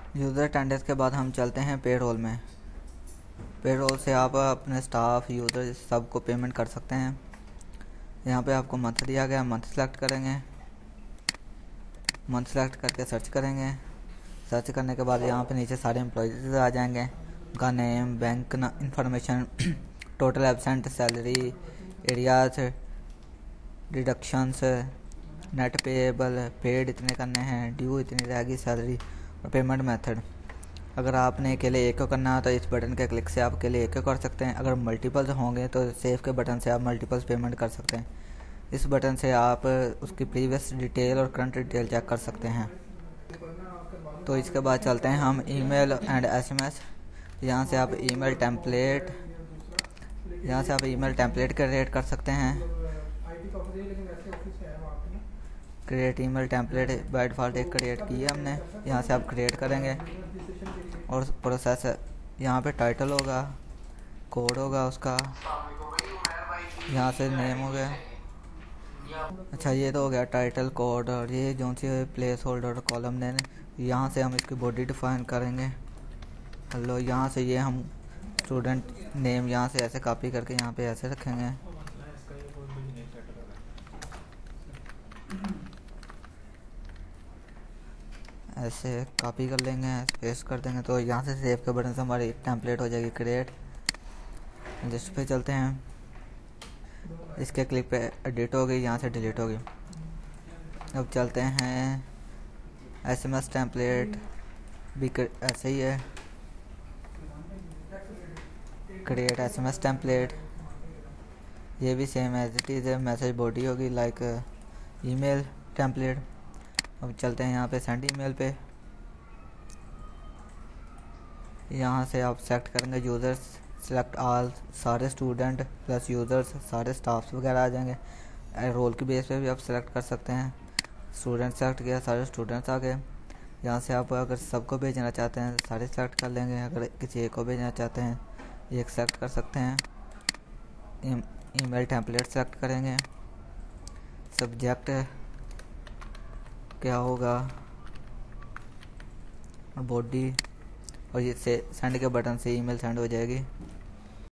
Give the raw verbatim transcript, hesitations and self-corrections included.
User attendance के बाद हम चलते हैं पेरोल में। पेरोल से आप अपने स्टाफ, यूज़र सबको पेमेंट कर सकते हैं। यहाँ पे आपको मंथ दिया गया, मंथ सेलेक्ट करेंगे। मंथ सेलेक्ट करके सर्च करेंगे। सर्च करने के बाद यहाँ पे नीचे सारे एम्प्लॉयज़ आ जाएंगे, उनका name, bank information, total absent, salary, arrears, deductions, net payable, paid इतने करने हैं, ड्यू इतनी रहेगी सैलरी, और पेमेंट मेथड। अगर आपने अकेले एक को करना है तो इस बटन के क्लिक से आप अकेले एक को कर सकते हैं। अगर मल्टीपल्स होंगे तो सेव के बटन से आप मल्टीपल्स पेमेंट कर सकते हैं। इस बटन से आप उसकी प्रीवियस डिटेल और करंट डिटेल चेक कर सकते हैं। तो इसके बाद चलते हैं हम ईमेल एंड एसएमएस। यहाँ से आप ईमेल टेम्पलेट यहाँ से आप ईमेल टेम्पलेट क्रिएट कर सकते हैं। Create email template by default एक क्रिएट की है हमने, यहाँ से आप क्रिएट करेंगे। और प्रोसेस यहाँ पे टाइटल होगा, कोड होगा उसका, यहाँ से नेम हो गया। अच्छा, ये तो हो गया टाइटल, कोड, और ये जो सी प्लेस होल्डर कॉलम ने, यहाँ से हम इसकी बॉडी डिफाइन करेंगे। हेलो, यहाँ से ये हम स्टूडेंट नेम यहाँ से ऐसे कॉपी करके यहाँ पे ऐसे रखेंगे। ऐसे कॉपी कर लेंगे, पेस्ट कर देंगे, तो यहाँ से सेव के बटन से हमारी टेम्पलेट हो जाएगी क्रिएट। जिस पे चलते हैं, इसके क्लिक पे एडिट हो गई, यहाँ से डिलीट हो गई। अब चलते हैं एसएमएस टेम्पलेट भी ऐसे ही है, क्रिएट एसएमएस टेम्पलेट। ये भी सेम एज इट इज़ है, मैसेज बॉडी होगी लाइक ईमेल टेम्पलेट। अब चलते हैं यहाँ पे सेंड ईमेल पे। यहाँ से आप सेलेक्ट करेंगे यूज़र्स, सेलेक्ट ऑल, सारे स्टूडेंट प्लस यूज़र्स, सारे स्टाफ्स वगैरह आ जाएंगे। रोल की बेस पे भी आप सेलेक्ट कर सकते हैं। स्टूडेंट सेलेक्ट किया, सारे स्टूडेंट्स आ गए। यहाँ से आप अगर सबको भेजना चाहते हैं सारे सेलेक्ट कर लेंगे। अगर किसी एक को भेजना चाहते हैं एक सेलेक्ट कर सकते हैं। ईमेल टेम्पलेट सेलेक्ट करेंगे। सब्जेक्ट क्या होगा, और बॉडी, और ये से सेंड के बटन से ईमेल सेंड हो जाएगी।